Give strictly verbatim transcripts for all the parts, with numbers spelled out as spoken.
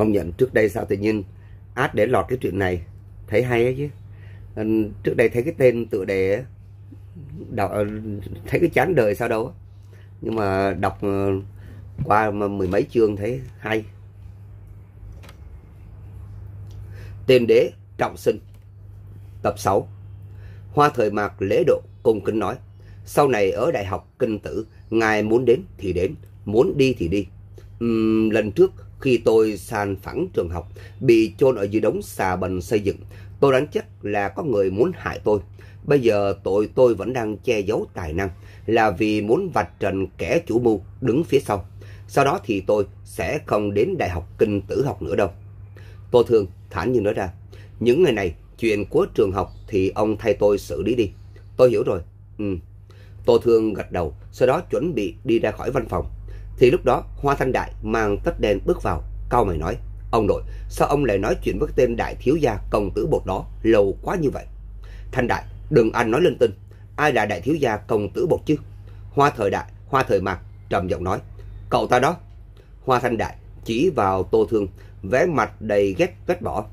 Công nhận trước đây sao tự nhiên át để lọt cái chuyện này, thấy hay ấy chứ. Trước đây thấy cái tên tựa đề đọc, thấy cái chán đời sao đâu, nhưng mà đọc qua mười mấy chương thấy hay. Tiên đế trọng sinh, tập sáu. Hoa Thời Mạc lễ độ cung kính nói: sau này ở Đại học Kinh Tử, ngài muốn đến thì đến, muốn đi thì đi. Uhm, lần trước khi tôi san phẳng trường học, bị chôn ở dưới đống xà bần xây dựng, tôi đoán chắc là có người muốn hại tôi. Bây giờ tội tôi vẫn đang che giấu tài năng, là vì muốn vạch trần kẻ chủ mưu đứng phía sau. Sau đó thì tôi sẽ không đến Đại học Kinh Tử học nữa đâu. Tô Thương thản nhiên nói ra: những ngày này chuyện của trường học thì ông thay tôi xử lý đi. Tôi hiểu rồi. Ừ. Tô Thương gật đầu, sau đó chuẩn bị đi ra khỏi văn phòng. Thì lúc đó Hoa Thanh Đại mang tất đen bước vào, cau mày nói: ông nội, sao ông lại nói chuyện với tên đại thiếu gia công tử bột đó lâu quá như vậy? Thanh Đại, đừng ăn nói linh tinh. Ai là đại thiếu gia công tử bột chứ? Hoa Thời Đại, Hoa Thời Mạc trầm giọng nói: cậu ta đó. Hoa Thanh Đại chỉ vào Tô Thương, vẻ mặt đầy ghét ghét bỏ.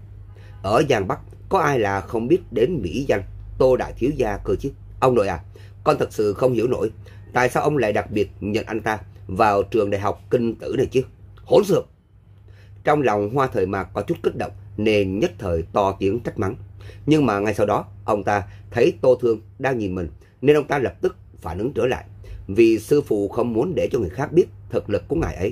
Ở Giang Bắc có ai là không biết đến mỹ danh Tô đại thiếu gia cơ chứ? Ông nội à, con thật sự không hiểu nổi, tại sao ông lại đặc biệt nhận anh ta vào trường Đại học Kinh Tử này chứ? Hỗn xược! Trong lòng Hoa Thời Mạc có chút kích động nên nhất thời to tiếng trách mắng. Nhưng mà ngay sau đó ông ta thấy Tô Thương đang nhìn mình nên ông ta lập tức phản ứng trở lại, vì sư phụ không muốn để cho người khác biết thực lực của ngài ấy.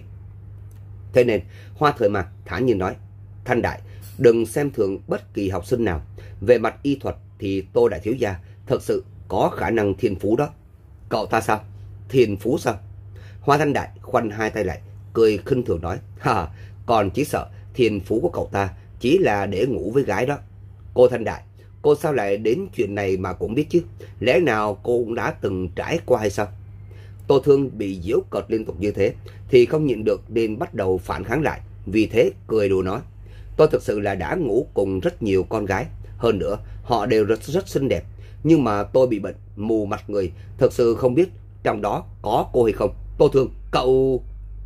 Thế nên Hoa Thời Mạc thản nhiên nói: Thanh Đại, đừng xem thường bất kỳ học sinh nào. Về mặt y thuật thì Tô đại thiếu gia thật sự có khả năng thiên phú đó. Cậu ta sao? Thiên phú sao? Hoa Thanh Đại khoanh hai tay lại, cười khinh thường nói: ha, còn chỉ sợ thiên phú của cậu ta chỉ là để ngủ với gái đó. Cô Thanh Đại, cô sao lại đến chuyện này mà cũng biết chứ? Lẽ nào cô cũng đã từng trải qua hay sao? Tô Thương bị giễu cợt liên tục như thế thì không nhịn được nên bắt đầu phản kháng lại. Vì thế cười đùa nói: tôi thực sự là đã ngủ cùng rất nhiều con gái, hơn nữa họ đều rất rất xinh đẹp, nhưng mà tôi bị bệnh mù mặt người, thật sự không biết trong đó có cô hay không. Tô Thương, cậu...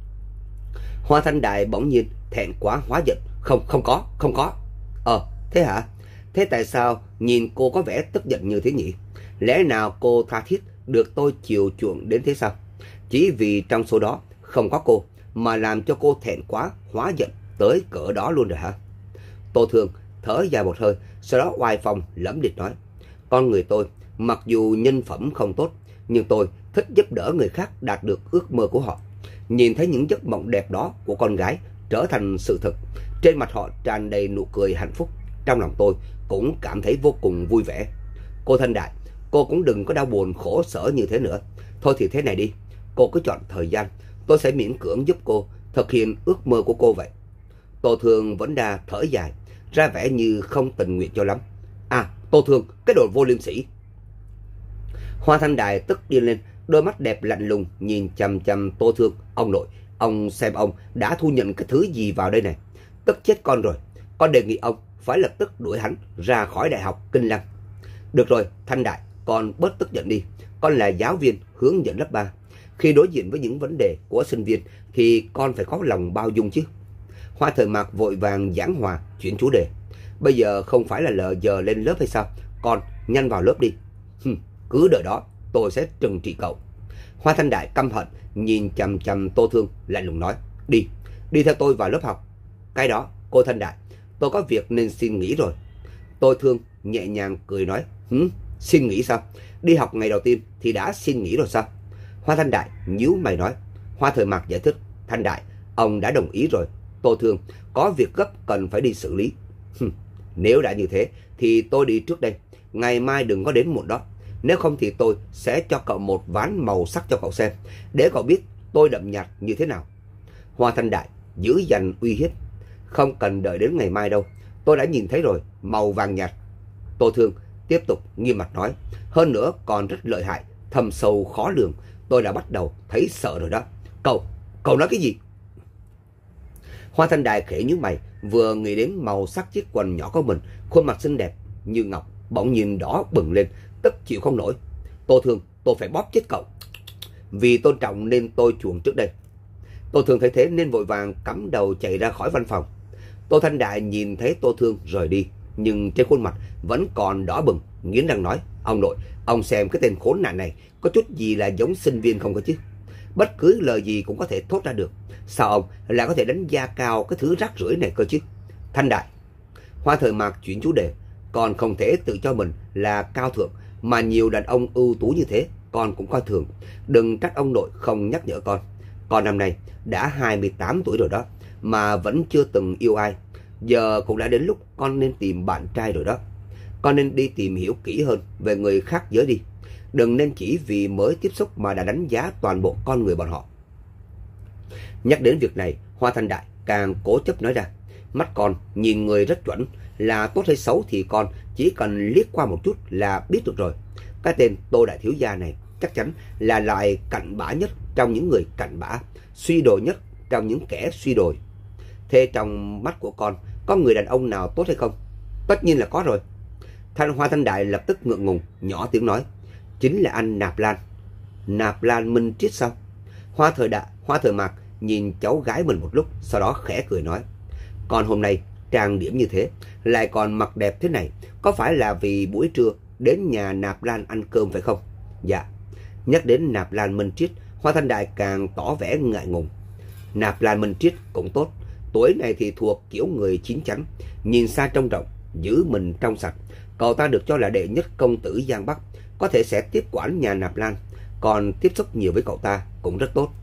Hoa Thanh Đại bỗng nhiên thẹn quá hóa giận: không, không có, không có. Ờ, thế hả? Thế tại sao nhìn cô có vẻ tức giận như thế nhỉ? Lẽ nào cô tha thiết được tôi chiều chuộng đến thế sao? Chỉ vì trong số đó không có cô mà làm cho cô thẹn quá hóa giận tới cỡ đó luôn rồi hả? Tô Thương thở dài một hơi, sau đó oai phong lẫm liệt nói: con người tôi mặc dù nhân phẩm không tốt, nhưng tôi thích giúp đỡ người khác đạt được ước mơ của họ. Nhìn thấy những giấc mộng đẹp đó của con gái trở thành sự thật, trên mặt họ tràn đầy nụ cười hạnh phúc, trong lòng tôi cũng cảm thấy vô cùng vui vẻ. Cô Thanh Đại, cô cũng đừng có đau buồn khổ sở như thế nữa. Thôi thì thế này đi, cô cứ chọn thời gian, tôi sẽ miễn cưỡng giúp cô thực hiện ước mơ của cô vậy. Tô Thương vẫn đa thở dài, ra vẻ như không tình nguyện cho lắm. À, Tô Thương, cái đồ vô liêm sỉ! Hoa Thanh Đại tức điên lên, đôi mắt đẹp lạnh lùng nhìn chằm chằm Tô Thương. Ông nội, ông xem ông đã thu nhận cái thứ gì vào đây này. Tức chết con rồi. Con đề nghị ông phải lập tức đuổi hắn ra khỏi Đại học Kinh Lăng. Được rồi, Thanh Đại, con bớt tức giận đi. Con là giáo viên hướng dẫn lớp ba. Khi đối diện với những vấn đề của sinh viên thì con phải có lòng bao dung chứ. Hoa Thời Mạc vội vàng giảng hòa chuyển chủ đề. Bây giờ không phải là lờ giờ lên lớp hay sao? Con nhanh vào lớp đi. Hừm, cứ đợi đó, tôi sẽ trừng trị cậu. Hoa Thanh Đại căm hận nhìn chằm chằm Tô Thương lạnh lùng nói: đi, đi theo tôi vào lớp học. Cái đó, cô Thanh Đại, tôi có việc nên xin nghỉ rồi. Tô Thương nhẹ nhàng cười nói: hừm, xin nghỉ sao? Đi học ngày đầu tiên thì đã xin nghỉ rồi sao? Hoa Thanh Đại nhíu mày nói. Hoa Thời Mạc giải thích: Thanh Đại, ông đã đồng ý rồi. Tô Thương có việc gấp cần phải đi xử lý. Hừm, nếu đã như thế thì tôi đi trước đây, ngày mai đừng có đến muộn đó. Nếu không thì tôi sẽ cho cậu một ván màu sắc cho cậu xem, để cậu biết tôi đậm nhạt như thế nào. Hoa Thanh Đại giữ dằn uy hiếp: không cần đợi đến ngày mai đâu, tôi đã nhìn thấy rồi, màu vàng nhạt. Tô Thương tiếp tục nghiêm mặt nói: hơn nữa còn rất lợi hại, thâm sâu khó lường, tôi đã bắt đầu thấy sợ rồi đó. Cậu, cậu nói cái gì? Hoa Thanh Đại khẽ nhíu mày, vừa nghĩ đến màu sắc chiếc quần nhỏ của mình, khuôn mặt xinh đẹp như ngọc bỗng nhìn đỏ bừng lên, tức chịu không nổi. Tô Thương, tôi phải bóp chết cậu. Vì tôn trọng nên tôi chuồn trước đây. Tô Thương thấy thế nên vội vàng cắm đầu chạy ra khỏi văn phòng. Tô Thanh Đại nhìn thấy Tô Thương rời đi, nhưng trên khuôn mặt vẫn còn đỏ bừng, nghiến răng nói: Ông nội, ông xem cái tên khốn nạn này có chút gì là giống sinh viên không có chứ? Bất cứ lời gì cũng có thể thốt ra được. Sao ông lại có thể đánh giá cao cái thứ rác rưởi này cơ chứ? Thanh Đại. Hoa Thời Mạc chuyển chủ đề: Con không thể tự cho mình là cao thượng, mà nhiều đàn ông ưu tú như thế con cũng coi thường. Đừng trách ông nội không nhắc nhở con. Con năm nay đã hai mươi tám tuổi rồi đó, mà vẫn chưa từng yêu ai. Giờ cũng đã đến lúc con nên tìm bạn trai rồi đó. Con nên đi tìm hiểu kỹ hơn về người khác giới đi. Đừng nên chỉ vì mới tiếp xúc mà đã đánh giá toàn bộ con người bọn họ. Nhắc đến việc này, Hoa Thanh Đại càng cố chấp nói ra: Mắt con nhìn người rất chuẩn, là tốt hay xấu thì con chỉ cần liếc qua một chút là biết được rồi. Cái tên Tô đại thiếu gia này chắc chắn là loại cặn bã nhất trong những người cặn bã, suy đồi nhất trong những kẻ suy đồi. Thế trong mắt của con có người đàn ông nào tốt hay không? Tất nhiên là có rồi. Thanh Hoa Thanh Đại lập tức ngượng ngùng, nhỏ tiếng nói: Chính là anh Nạp Lan. Nạp Lan Minh Triết sao? Hoa Thời Đại, Hoa Thời Mạc nhìn cháu gái mình một lúc, sau đó khẽ cười nói: Con hôm nay trang điểm như thế, lại còn mặc đẹp thế này, có phải là vì buổi trưa đến nhà Nạp Lan ăn cơm phải không? Dạ. Nhắc đến Nạp Lan Minh Triết, Hoa Thanh Đại càng tỏ vẻ ngại ngùng. Nạp Lan Minh Triết cũng tốt, tuổi này thì thuộc kiểu người chín chắn, nhìn xa trông rộng, giữ mình trong sạch. Cậu ta được cho là đệ nhất công tử Giang Bắc, có thể sẽ tiếp quản nhà Nạp Lan, còn tiếp xúc nhiều với cậu ta cũng rất tốt.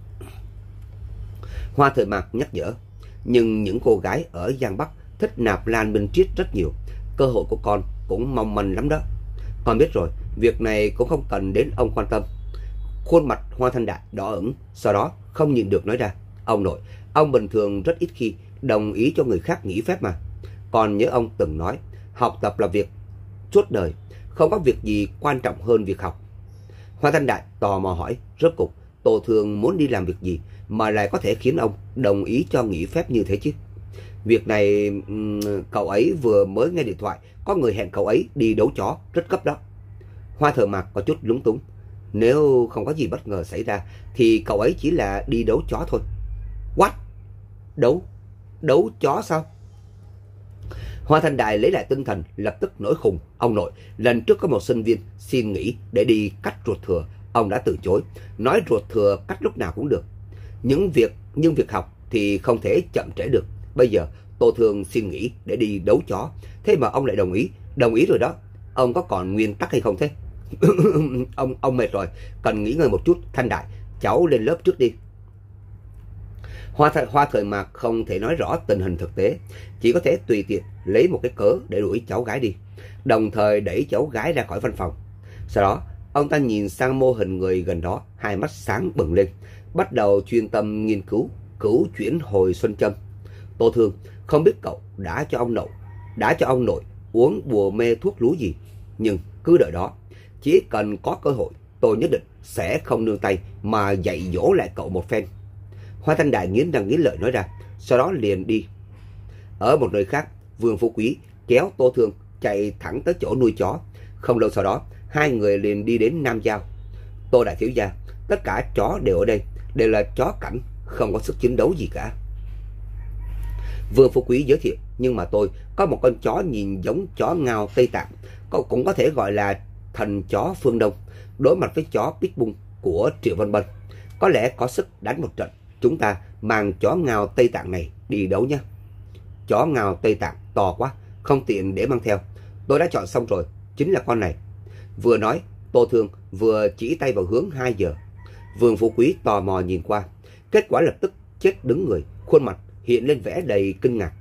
Hoa Thời Mạc nhắc nhở: Nhưng những cô gái ở Giang Bắc thích Nạp Lan Minh Triết rất nhiều, cơ hội của con cũng mong manh lắm đó. Con biết rồi, việc này cũng không cần đến ông quan tâm. Khuôn mặt Hoa Thanh Đại đỏ ửng, sau đó không nhịn được nói ra: Ông nội, ông bình thường rất ít khi đồng ý cho người khác nghỉ phép mà. Con nhớ ông từng nói, học tập là việc suốt đời, không có việc gì quan trọng hơn việc học. Hoa Thanh Đại tò mò hỏi: Rốt cuộc Tô Thương muốn đi làm việc gì mà lại có thể khiến ông đồng ý cho nghỉ phép như thế chứ? Việc này cậu ấy vừa mới nghe điện thoại có người hẹn cậu ấy đi đấu chó, rất cấp đó. Hoa Thời Mạc có chút lúng túng. Nếu không có gì bất ngờ xảy ra thì cậu ấy chỉ là đi đấu chó thôi. What? Đấu? Đấu chó sao? Hoa Thanh Đại lấy lại tinh thần, lập tức nổi khùng. Ông nội, lần trước có một sinh viên xin nghỉ để đi cắt ruột thừa, ông đã từ chối, nói ruột thừa cắt lúc nào cũng được. Những việc nhưng việc học thì không thể chậm trễ được. Bây giờ Tô Thương xin nghỉ để đi đấu chó, thế mà ông lại đồng ý. Đồng ý rồi đó, ông có còn nguyên tắc hay không thế? ông ông mệt rồi, cần nghỉ ngơi một chút. Thanh Đại, cháu lên lớp trước đi. Hoa, th Hoa Thời Mạc không thể nói rõ tình hình thực tế, chỉ có thể tùy tiện lấy một cái cớ để đuổi cháu gái đi, đồng thời đẩy cháu gái ra khỏi văn phòng. Sau đó ông ta nhìn sang mô hình người gần đó, hai mắt sáng bừng lên, bắt đầu chuyên tâm nghiên cứu cửu chuyển hồi xuân châm. Tô Thương, không biết cậu đã cho ông nội đã cho ông nội uống bùa mê thuốc lú gì, nhưng cứ đợi đó, chỉ cần có cơ hội tôi nhất định sẽ không nương tay mà dạy dỗ lại cậu một phen. Hoa Thanh Đại nghiến răng nghiến lợi nói ra, sau đó liền đi. Ở một nơi khác, Vương Phú Quý kéo Tô Thương chạy thẳng tới chỗ nuôi chó. Không lâu sau đó, hai người liền đi đến Nam Giao. Tô đại thiếu gia, tất cả chó đều ở đây, đều là chó cảnh, không có sức chiến đấu gì cả. Vương Phú Quý giới thiệu, nhưng mà tôi có một con chó nhìn giống chó ngao Tây Tạng, cũng có thể gọi là thần chó phương Đông. Đối mặt với chó Pitbull của Triệu Văn Bân, có lẽ có sức đánh một trận. Chúng ta mang chó ngao Tây Tạng này đi đấu nhé. Chó ngao Tây Tạng to quá, không tiện để mang theo. Tôi đã chọn xong rồi, chính là con này. Vừa nói, Tô Thương vừa chỉ tay vào hướng hai giờ. Vương Phú Quý tò mò nhìn qua, kết quả lập tức chết đứng người, khuôn mặt hiện lên vẻ đầy kinh ngạc.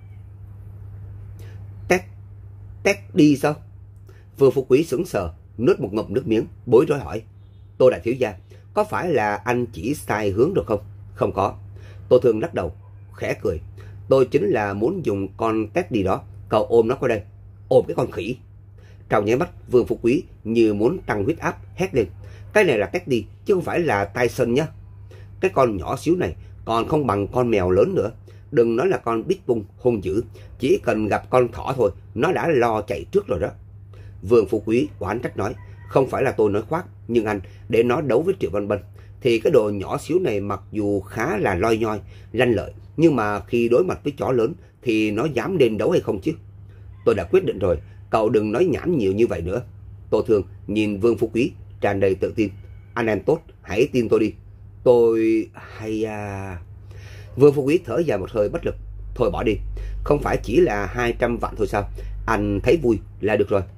Tét, tét đi sao? Vương Phú Quý sững sờ, nuốt một ngụm nước miếng, bối rối hỏi, Tô đại thiếu gia, có phải là anh chỉ sai hướng được không? Không có. Tô Thương lắc đầu, khẽ cười, tôi chính là muốn dùng con tét đi đó, cậu ôm nó qua đây. Ôm cái con khỉ. Trong nháy mắt, Vương Phú Quý như muốn tăng huyết áp, hét lên, cái này là tét đi, chứ không phải là Tyson nhá. Cái con nhỏ xíu này còn không bằng con mèo lớn nữa. Đừng nói là con Pitbull hung dữ, chỉ cần gặp con thỏ thôi, nó đã lo chạy trước rồi đó. Vương Phú Quý oán trách nói, không phải là tôi nói khoác, nhưng anh để nó đấu với Triệu Văn Bân, thì cái đồ nhỏ xíu này mặc dù khá là loi nhoi, lanh lợi, Nhưng mà khi đối mặt với chó lớn thì nó dám lên đấu hay không chứ? Tôi đã quyết định rồi, cậu đừng nói nhảm nhiều như vậy nữa. Tô Thương nhìn Vương Phú Quý tràn đầy tự tin. Anh em tốt, hãy tin tôi đi. Tôi... hay à... Vương Phú Quý thở dài một hơi bất lực. Thôi bỏ đi, không phải chỉ là hai trăm vạn thôi sao? Anh thấy vui là được rồi.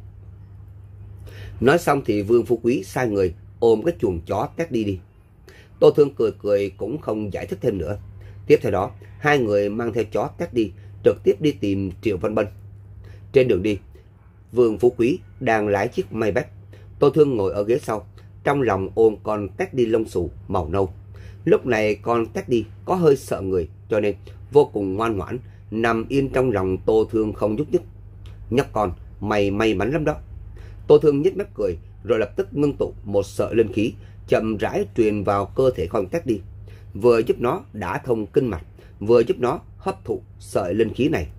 Nói xong thì Vương Phú Quý sai người ôm cái chuồng chó Teddy đi. Tô Thương cười cười cũng không giải thích thêm nữa. Tiếp theo đó, hai người mang theo chó Teddy trực tiếp đi tìm Triệu Văn Bân. Trên đường đi, Vương Phú Quý đang lái chiếc Maybach. Tô Thương ngồi ở ghế sau, trong lòng ôm con Teddy lông xù màu nâu. Lúc này con Teddy có hơi sợ người, cho nên vô cùng ngoan ngoãn, nằm yên trong lòng Tô Thương không nhúc nhích. Nhóc con, mày may mắn lắm đó. Tô Thương nhếch mép cười, rồi lập tức ngưng tụ một sợi linh khí, chậm rãi truyền vào cơ thể con Teddy, vừa giúp nó đả thông kinh mạch, vừa giúp nó hấp thụ sợi linh khí này.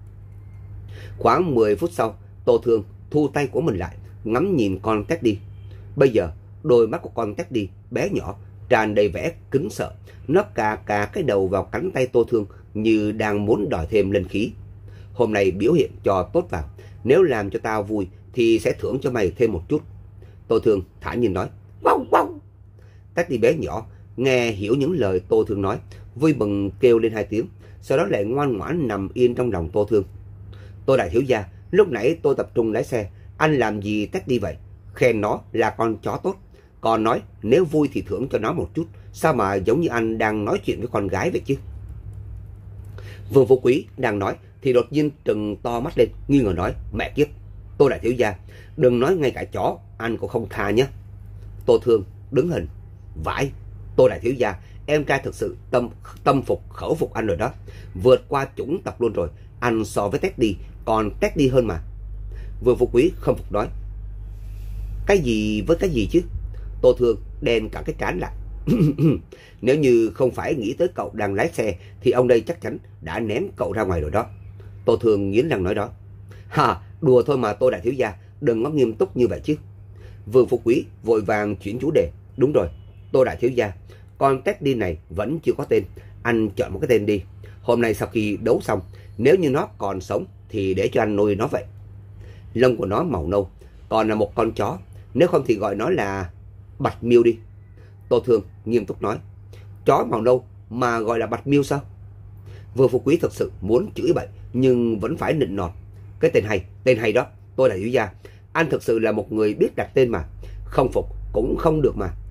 Khoảng mười phút sau, Tô Thương thu tay của mình lại, ngắm nhìn con Teddy. Bây giờ, đôi mắt của con Teddy bé nhỏ, tràn đầy vẻ kính sợ. Nó cà cà cái đầu vào cánh tay Tô Thương như đang muốn đòi thêm linh khí. Hôm nay biểu hiện cho tốt vào, nếu làm cho tao vui thì sẽ thưởng cho mày thêm một chút. Tô Thương thản nhiên nói. Wow, wow. Teddy bé nhỏ nghe hiểu những lời Tô Thương nói, vui mừng kêu lên hai tiếng, sau đó lại ngoan ngoãn nằm yên trong lòng Tô Thương. Tô đại thiếu gia, lúc nãy tôi tập trung lái xe, anh làm gì Teddy vậy? Khen nó là con chó tốt, còn nói nếu vui thì thưởng cho nó một chút, sao mà giống như anh đang nói chuyện với con gái vậy chứ? Vương Phú Quý đang nói thì đột nhiên trừng to mắt lên, nghi ngờ nói. Mẹ kiếp, Tô đại thiếu gia, đừng nói ngay cả chó anh cũng không tha nhé. Tô Thương đứng hình. Vãi, Tô đại thiếu gia, em trai thực sự tâm tâm phục khẩu phục anh rồi đó, vượt qua chủng tộc luôn rồi. Anh so với Teddy còn Teddy hơn mà. Vương Phú Quý không phục nói. Cái gì với cái gì chứ? Tô Thương đen cả cái trán lại. Nếu như không phải nghĩ tới cậu đang lái xe thì ông đây chắc chắn đã ném cậu ra ngoài rồi đó. Tô Thương nghiến răng nói đó. Hà, đùa thôi mà Tô đại thiếu gia, đừng có nghiêm túc như vậy chứ. Vương Phú Quý vội vàng chuyển chủ đề. Đúng rồi, Tô đại thiếu gia, con Teddy này vẫn chưa có tên, anh chọn một cái tên đi. Hôm nay sau khi đấu xong, nếu như nó còn sống thì để cho anh nuôi nó vậy. Lông của nó màu nâu, còn là một con chó, nếu không thì gọi nó là Bạch Miêu đi. Tô Thương nghiêm túc nói. Chó màu nâu mà gọi là Bạch Miêu sao? Vương Phú Quý thực sự muốn chửi bậy nhưng vẫn phải nịnh nọt. Cái tên hay, tên hay đó, Tô đại thiếu gia, anh thực sự là một người biết đặt tên mà, không phục cũng không được mà.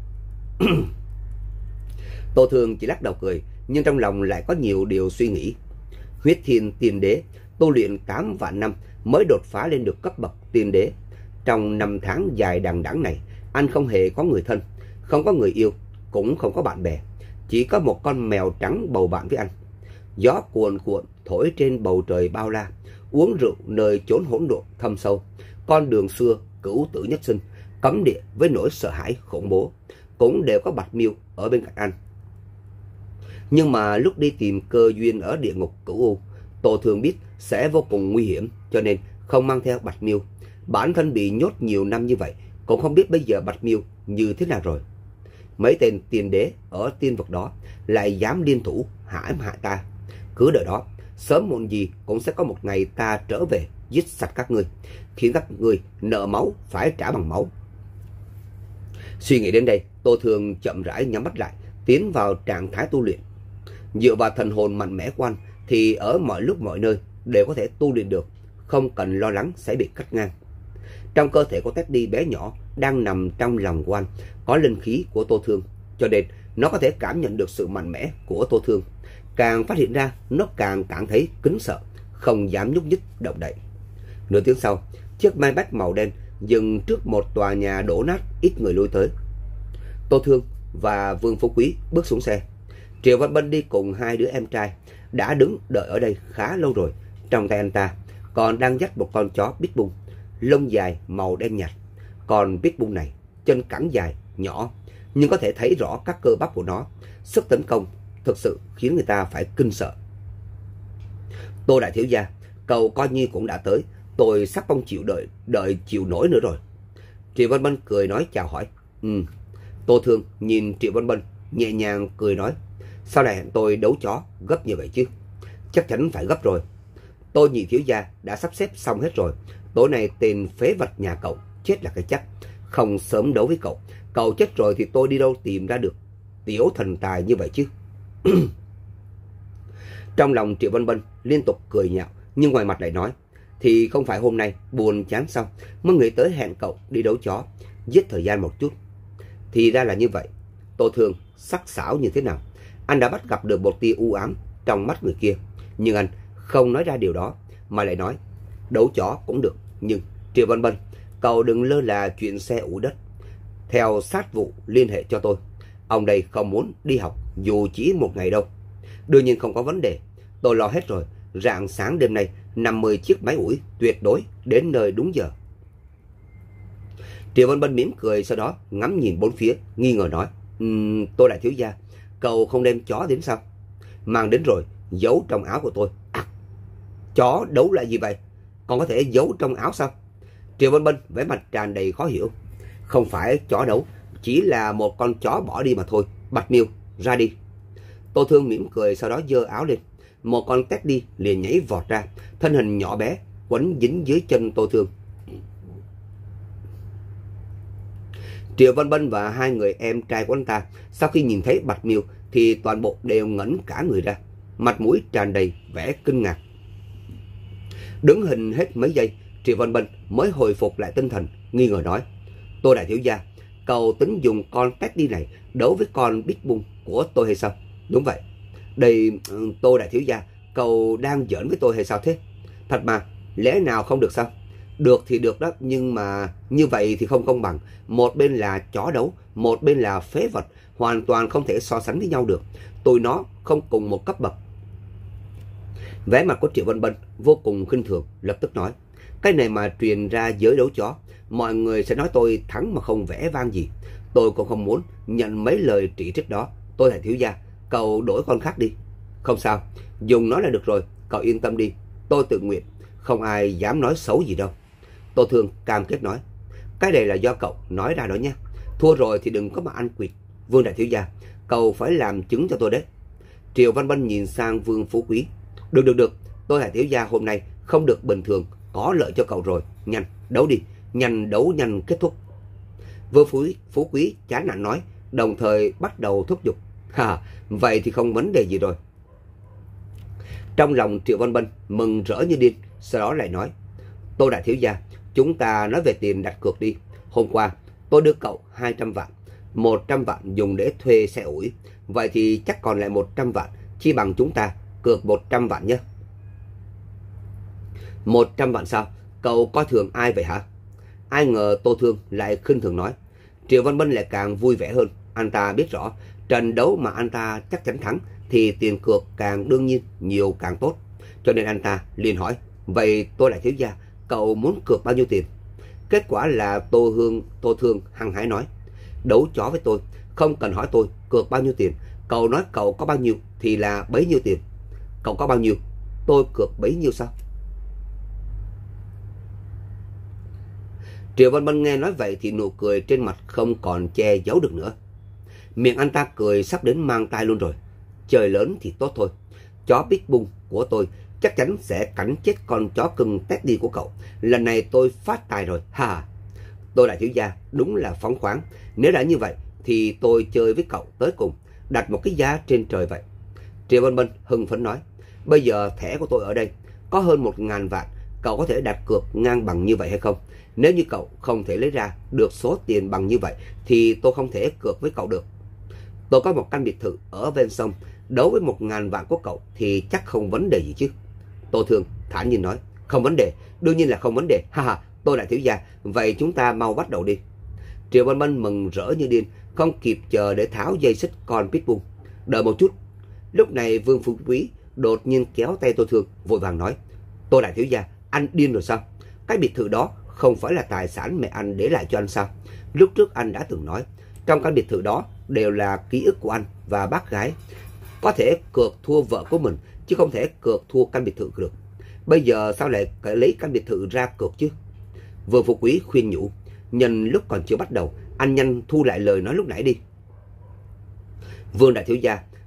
Tô Thương chỉ lắc đầu cười, nhưng trong lòng lại có nhiều điều suy nghĩ. Huyết Thiên Tiên Đế tu luyện tám vạn năm mới đột phá lên được cấp bậc tiên đế. Trong năm tháng dài đằng đẵng này, anh không hề có người thân, không có người yêu, cũng không có bạn bè, chỉ có một con mèo trắng bầu bạn với anh. Gió cuồn cuộn thổi trên bầu trời bao la, uống rượu nơi chốn hỗn độn thâm sâu, con đường xưa cửu tử nhất sinh, cấm địa với nỗi sợ hãi khủng bố, cũng đều có Bạch Miêu ở bên cạnh anh. Nhưng mà lúc đi tìm cơ duyên ở địa ngục Cửu U, Tô Thương biết sẽ vô cùng nguy hiểm, cho nên không mang theo Bạch Miêu. Bản thân bị nhốt nhiều năm như vậy, cũng không biết bây giờ Bạch Miêu như thế nào rồi. Mấy tên tiên đế ở tiên vực đó lại dám liên thủ hãm hại ta. Cứ đợi đó, sớm muộn gì cũng sẽ có một ngày ta trở về giết sạch các ngươi, khiến các ngươi nợ máu phải trả bằng máu. Suy nghĩ đến đây, Tô Thương chậm rãi nhắm mắt lại, tiến vào trạng thái tu luyện. Dựa vào thần hồn mạnh mẽ của anh thì ở mọi lúc mọi nơi đều có thể tu luyện được, không cần lo lắng sẽ bị cắt ngang. Trong cơ thể của Teddy bé nhỏ đang nằm trong lòng của anh có linh khí của Tô Thương, cho nên nó có thể cảm nhận được sự mạnh mẽ của Tô Thương. Càng phát hiện ra, nó càng cảm thấy kính sợ, không dám nhúc nhích động đậy. Nửa tiếng sau, chiếc Maybach màu đen dừng trước một tòa nhà đổ nát ít người lui tới. Tô Thương và Vương Phú Quý bước xuống xe. Triệu Văn Bân đi cùng hai đứa em trai, đã đứng đợi ở đây khá lâu rồi. Trong tay anh ta còn đang dắt một con chó Pitbull, lông dài màu đen nhạt. Con Pitbull này chân cẳng dài, nhỏ, nhưng có thể thấy rõ các cơ bắp của nó. Sức tấn công thực sự khiến người ta phải kinh sợ. Tô đại thiếu gia, cậu coi như cũng đã tới, tôi sắp không chịu đợi, đợi chịu nổi nữa rồi. Triệu Văn Bân cười nói chào hỏi. Ừ. Tô Thương nhìn Triệu Văn Bân nhẹ nhàng cười nói. Sau này hẹn tôi đấu chó gấp như vậy chứ? Chắc chắn phải gấp rồi. Tôi nhị thiếu gia đã sắp xếp xong hết rồi. Tối nay tên phế vật nhà cậu chết là cái chắc. Không sớm đấu với cậu. Cậu chết rồi thì tôi đi đâu tìm ra được tiểu thần tài như vậy chứ? Trong lòng Triệu Vân Bân liên tục cười nhạo, nhưng ngoài mặt lại nói, thì không phải hôm nay buồn chán xong mới nghĩ tới hẹn cậu đi đấu chó, giết thời gian một chút. Thì ra là như vậy. Tô Thương sắc sảo như thế nào? Anh đã bắt gặp được một tia u ám trong mắt người kia, nhưng anh không nói ra điều đó, mà lại nói, đấu chó cũng được, nhưng Triệu Vân Bân, cậu đừng lơ là chuyện xe ủi đất. Theo sát vụ liên hệ cho tôi. Ông đây không muốn đi học dù chỉ một ngày đâu. Đương nhiên không có vấn đề. Tôi lo hết rồi. Rạng sáng đêm nay năm mươi chiếc máy ủi tuyệt đối đến nơi đúng giờ. Triệu Vân Bân mỉm cười, sau đó ngắm nhìn bốn phía, nghi ngờ nói, um, Tô đại thiếu gia, cậu không đem chó đến sao? Mang đến rồi, giấu trong áo của tôi. À, chó đấu là gì vậy? Còn có thể giấu trong áo sao? Triệu Vân Bân vẻ mặt tràn đầy khó hiểu. Không phải chó đấu, chỉ là một con chó bỏ đi mà thôi. Bạch Miêu, ra đi. Tô Thương mỉm cười, sau đó giơ áo lên. Một con Teddy liền nhảy vọt ra, thân hình nhỏ bé quấn dính dưới chân Tô Thương. Triệu Vân Bân và hai người em trai của anh ta sau khi nhìn thấy Bạch Miêu thì toàn bộ đều ngẩn cả người ra, mặt mũi tràn đầy vẻ kinh ngạc. Đứng hình hết mấy giây, Triệu Vân Bân mới hồi phục lại tinh thần, nghi ngờ nói, Tô đại thiếu gia, cậu tính dùng con Teddy này đấu với con Pitbull của tôi hay sao? Đúng vậy. Đây, Tô đại thiếu gia, cậu đang giỡn với tôi hay sao thế? Thật mà, lẽ nào không được sao? Được thì được đó, nhưng mà như vậy thì không công bằng. Một bên là chó đấu, một bên là phế vật, hoàn toàn không thể so sánh với nhau được. Tụi nó không cùng một cấp bậc. Vẻ mặt của Triệu Vân Bân vô cùng khinh thường, lập tức nói, cái này mà truyền ra giới đấu chó, mọi người sẽ nói tôi thắng mà không vẽ vang gì. Tôi cũng không muốn nhận mấy lời chỉ trích đó. Tôi đại thiếu gia, cậu đổi con khác đi. Không sao, dùng nó là được rồi, cậu yên tâm đi. Tôi tự nguyện, không ai dám nói xấu gì đâu. Tô Thương cam kết nói, cái này là do cậu nói ra đó nha. Thua rồi thì đừng có mà ăn quỵt. Vương đại thiếu gia, cậu phải làm chứng cho tôi đấy. Triệu Văn Bân nhìn sang Vương Phú Quý. Được được được, tôi đại thiếu gia hôm nay không được bình thường, có lợi cho cậu rồi. Nhanh, đấu đi, nhanh đấu nhanh kết thúc. Vương Phú, Phú Quý chán nản nói, đồng thời bắt đầu thúc giục. Ha, vậy thì không vấn đề gì rồi. Trong lòng Triệu Văn Bân mừng rỡ như điên, sau đó lại nói, Tô đại thiếu gia, chúng ta nói về tiền đặt cược đi. Hôm qua tôi đưa cậu hai trăm vạn, một trăm vạn dùng để thuê xe ủi, vậy thì chắc còn lại một trăm vạn, chi bằng chúng ta cược một trăm vạn nhé. một trăm vạn sao? Cậu coi thường ai vậy hả? Ai ngờ Tô Thương lại khinh thường nói. Triệu Văn Bân lại càng vui vẻ hơn. Anh ta biết rõ trận đấu mà anh ta chắc chắn thắng thì tiền cược càng đương nhiên nhiều càng tốt. Cho nên anh ta liền hỏi, vậy tôi lại thiếu gia, cậu muốn cược bao nhiêu tiền? Kết quả là Tô Hương, Tô Thương hăng hái nói, đấu chó với tôi, không cần hỏi tôi cược bao nhiêu tiền. Cậu nói cậu có bao nhiêu thì là bấy nhiêu tiền. Cậu có bao nhiêu, tôi cược bấy nhiêu sao? Triệu Văn Bân nghe nói vậy thì nụ cười trên mặt không còn che giấu được nữa. Miệng anh ta cười sắp đến mang tai luôn rồi. Trời lớn thì tốt thôi. Chó Pitbull của tôi chắc chắn sẽ cắn chết con chó cưng Teddy của cậu. Lần này tôi phát tài rồi. Ha, tôi đại thiếu gia đúng là phóng khoáng. Nếu đã như vậy thì tôi chơi với cậu tới cùng, đặt một cái giá trên trời vậy. Triệu Văn Bân hưng phấn nói, bây giờ thẻ của tôi ở đây có hơn một ngàn vạn. Cậu có thể đặt cược ngang bằng như vậy hay không? Nếu như cậu không thể lấy ra được số tiền bằng như vậy thì tôi không thể cược với cậu được. Tôi có một căn biệt thự ở ven sông, đấu với một ngàn vạn của cậu thì chắc không vấn đề gì chứ. Tô Thương thản nhiên nói, không vấn đề, đương nhiên là không vấn đề. Ha ha, tôi đại thiếu gia, vậy chúng ta mau bắt đầu đi. Triệu Văn Bân mừng rỡ như điên, không kịp chờ để tháo dây xích con Pitbull. Đợi một chút. Lúc này Vương Phú Quý đột nhiên kéo tay Tô Thương, vội vàng nói, tôi đại thiếu gia, anh điên rồi sao? Cái biệt thự đó không phải là tài sản mẹ anh để lại cho anh sao? Lúc trước anh đã từng nói, trong căn biệt thự đó đều là ký ức của anh và bác gái. Có thể cược thua vợ của mình, chứ không thể cược thua căn biệt thự được. Bây giờ sao lại lấy căn biệt thự ra cược chứ? Vương Phú Quý khuyên nhủ, nhân lúc còn chưa bắt đầu, anh nhanh thu lại lời nói lúc nãy đi. Vương đại thiếu gia,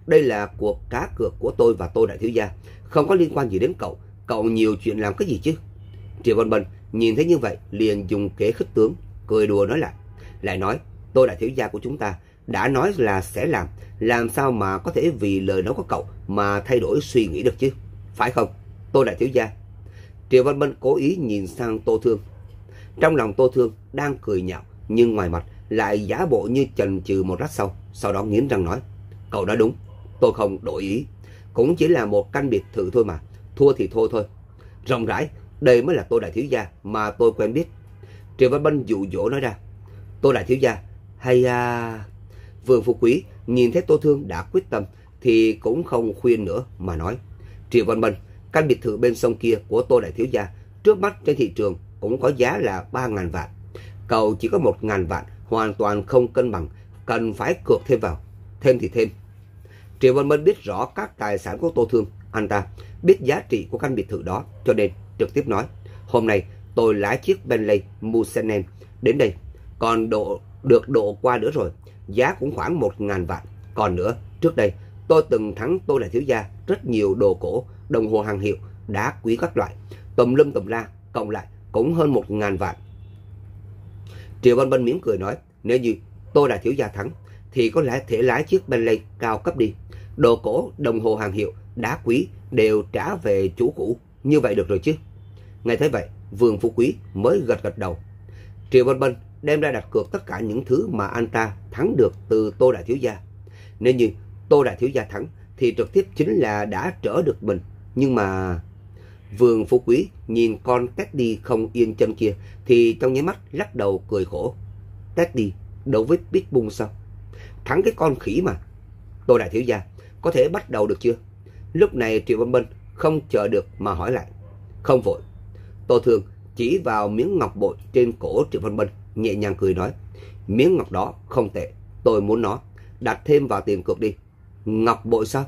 đây là cuộc cá cược của tôi và Tô đại thiếu gia, không có liên quan gì đến cậu. Cậu nhiều chuyện làm cái gì chứ? Triệu Vân Vân nhìn thấy như vậy liền dùng kế khích tướng, cười đùa nói lại. Lại nói, Tô đại thiếu gia của chúng ta đã nói là sẽ làm, làm sao mà có thể vì lời nói của cậu mà thay đổi suy nghĩ được chứ? Phải không, Tô đại thiếu gia? Triệu Vân Vân cố ý nhìn sang Tô Thương. Trong lòng Tô Thương đang cười nhạo, nhưng ngoài mặt lại giả bộ như chần chừ một lát sau, sau đó nghiến răng nói. Cậu nói đúng, tôi không đổi ý. Cũng chỉ là một căn biệt thự thôi mà, thua thì thua thôi. Rộng rãi, đây mới là Tô đại thiếu gia mà tôi quen biết. Triệu Vân Vân dụ dỗ nói ra. Tô đại thiếu gia, hay à... Vương Phú Quý nhìn thấy Tô Thương đã quyết tâm thì cũng không khuyên nữa mà nói. Triệu Vân Vân, căn biệt thự bên sông kia của Tô đại thiếu gia trước mắt trên thị trường cũng có giá là ba ngàn vạn. Cậu chỉ có một ngàn vạn, hoàn toàn không cân bằng, cần phải cược thêm vào. Thêm thì thêm. Triệu Vân Vân biết rõ các tài sản của Tô Thương, anh ta biết giá trị của căn biệt thự đó, cho nên trực tiếp nói. Hôm nay tôi lái chiếc Bentley Mulsanne đến đây, còn độ được độ qua nữa rồi, giá cũng khoảng một ngàn vạn. Còn nữa, trước đây tôi từng thắng Tô đại thiếu gia rất nhiều đồ cổ, đồng hồ hàng hiệu, đá quý các loại, tùm lum tùm la, cộng lại cũng hơn một ngàn vạn. Triệu Vân Vân mỉm cười nói, nếu như Tô đại thiếu gia thắng thì có lẽ thể lái chiếc Bentley cao cấp đi, đồ cổ, đồng hồ hàng hiệu, đá quý đều trả về chủ cũ, như vậy được rồi chứ? Nghe thấy vậy, Vương Phú Quý mới gật gật đầu. Triệu Vân Vân đem ra đặt cược tất cả những thứ mà anh ta thắng được từ Tô đại thiếu gia. Nếu như Tô đại thiếu gia thắng thì trực tiếp chính là đã trở được mình. Nhưng mà... Vương Phú Quý nhìn con Teddy không yên chân kia thì trong nháy mắt lắc đầu cười khổ. Teddy đấu với Pitbull sao? Thắng cái con khỉ mà. Tô đại thiếu gia, có thể bắt đầu được chưa? Lúc này Triệu Vân Vân không chờ được mà hỏi lại. Không vội. Tô Thương chỉ vào miếng ngọc bội trên cổ Triệu Vân Vân, nhẹ nhàng cười nói. Miếng ngọc đó không tệ, tôi muốn nó, đặt thêm vào tiền cược đi. Ngọc bội sao?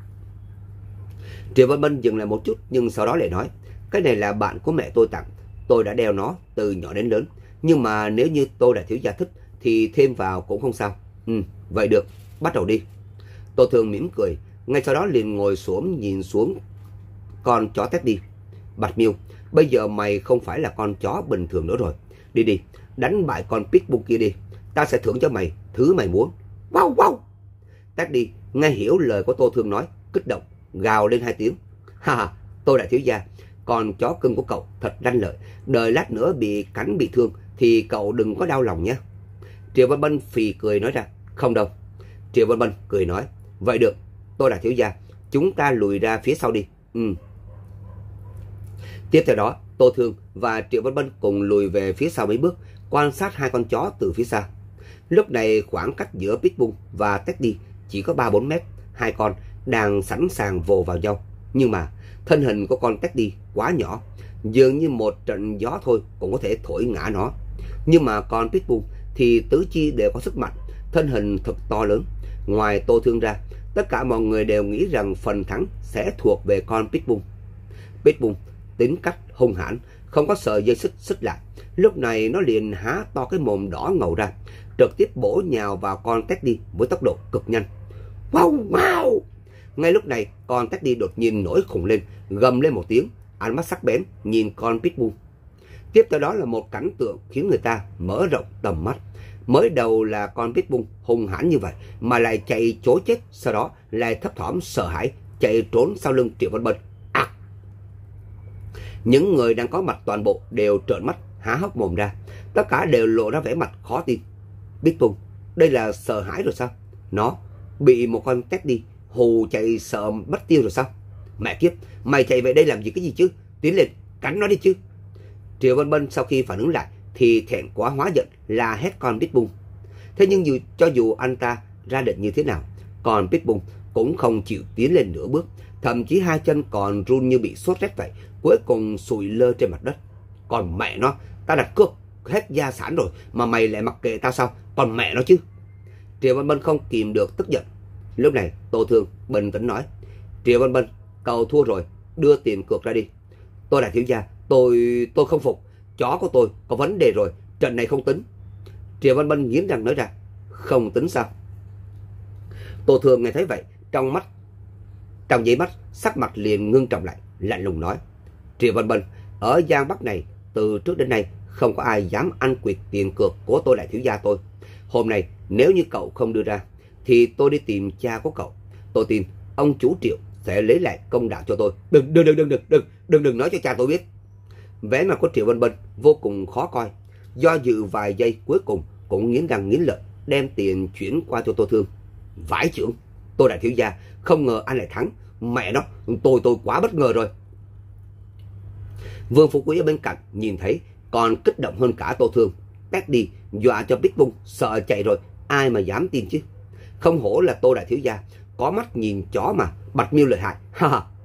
Triệu Vân Vân dừng lại một chút nhưng sau đó lại nói. Cái này là bạn của mẹ tôi tặng, tôi đã đeo nó từ nhỏ đến lớn. Nhưng mà nếu như Tô đại thiếu gia thích thì thêm vào cũng không sao. Ừ, vậy được, bắt đầu đi. Tô Thương mỉm cười, ngay sau đó liền ngồi xổm nhìn xuống con chó Teddy. Bạch Miêu, bây giờ mày không phải là con chó bình thường nữa rồi. Đi đi, đánh bại con Pitbull kia đi, ta sẽ thưởng cho mày thứ mày muốn. Wow wow. Teddy nghe hiểu lời của Tô Thương nói, kích động gào lên hai tiếng. Ha ha, Tô đại thiếu gia, con chó cưng của cậu thật lanh lợi, đời lát nữa bị cắn bị thương thì cậu đừng có đau lòng nhé. Triệu Vân Vân phì cười nói ra. Không đâu. Triệu Vân Vân cười nói. Vậy được, Tô đại thiếu gia, chúng ta lùi ra phía sau đi. Ừ. Tiếp theo đó, Tô Thương và Triệu Vân Vân cùng lùi về phía sau mấy bước, quan sát hai con chó từ phía xa. Lúc này khoảng cách giữa Pitbull và Teddy chỉ có ba bốn mét, hai con đang sẵn sàng vồ vào nhau. Nhưng mà thân hình của con Teddy quá nhỏ, dường như một trận gió thôi cũng có thể thổi ngã nó. Nhưng mà con Pitbull thì tứ chi đều có sức mạnh, thân hình thật to lớn. Ngoài Tô Thương ra, tất cả mọi người đều nghĩ rằng phần thắng sẽ thuộc về con Pitbull. Pitbull tính cách hung hãn, không có sợi dây xích xích lại. Lúc này nó liền há to cái mồm đỏ ngầu ra, trực tiếp bổ nhào vào con Teddy với tốc độ cực nhanh. Wow wow! Ngay lúc này, con Teddy đột nhiên nổi khùng lên, gầm lên một tiếng, ánh mắt sắc bén nhìn con Pitbull. Tiếp theo đó là một cảnh tượng khiến người ta mở rộng tầm mắt. Mới đầu là con Pitbull hung hãn như vậy mà lại chạy chối chết, sau đó lại thấp thỏm sợ hãi chạy trốn sau lưng Triệu Vân Vân. À! Những người đang có mặt toàn bộ đều trợn mắt há hốc mồm ra, tất cả đều lộ ra vẻ mặt khó tin. Pitbull, đây là sợ hãi rồi sao? Nó bị một con Teddy hù chạy sợ mất tiêu rồi sao? Mẹ kiếp, mày chạy về đây làm gì cái gì chứ? Tiến lên, cắn nó đi chứ. Triệu Vân Vân sau khi phản ứng lại thì thẹn quá hóa giận la hét con Pitbull. Thế nhưng dù, cho dù anh ta ra lệnh như thế nào, con Pitbull cũng không chịu tiến lên nửa bước, thậm chí hai chân còn run như bị sốt rét vậy, cuối cùng sụi lơ trên mặt đất. Còn mẹ nó, ta đặt cược hết gia sản rồi mà mày lại mặc kệ tao sao? Còn mẹ nó chứ. Triệu Vân Vân không kìm được tức giận. Lúc này Tô Thương bình tĩnh nói. Triệu Vân Vân, cậu thua rồi, đưa tiền cược ra đi. Tôi đại thiếu gia, tôi tôi không phục, chó của tôi có vấn đề rồi, trận này không tính. Triệu Vân Vân nghiến răng nói ra. Không tính sao? Tô Thương nghe thấy vậy trong mắt, trong giây mắt, sắc mặt liền ngưng trọng lại, lạnh lùng nói: Triệu Vân Bân, ở Giang Bắc này từ trước đến nay không có ai dám ăn quyệt tiền cược của tôi đại thiếu gia tôi. Hôm nay nếu như cậu không đưa ra thì tôi đi tìm cha của cậu. Tôi tin ông chủ Triệu sẽ lấy lại công đạo cho tôi. Đừng đừng đừng đừng đừng đừng đừng đừng nói cho cha tôi biết. Vẻ mặt của Triệu Vân Bân vô cùng khó coi, do dự vài giây cuối cùng cũng nghiến răng nghiến lợi đem tiền chuyển qua cho Tô Thương. Vãi chưởng, tôi đại thiếu gia, không ngờ anh lại thắng. Mẹ nó, tôi tôi quá bất ngờ rồi. Vương Phú Quý ở bên cạnh nhìn thấy còn kích động hơn cả Tô Thương, tét đi dọa cho Bích Bung sợ chạy rồi, ai mà dám tin chứ. Không hổ là Tô đại thiếu gia, có mắt nhìn chó mà, Bạch Miêu lợi hại. Ha ha,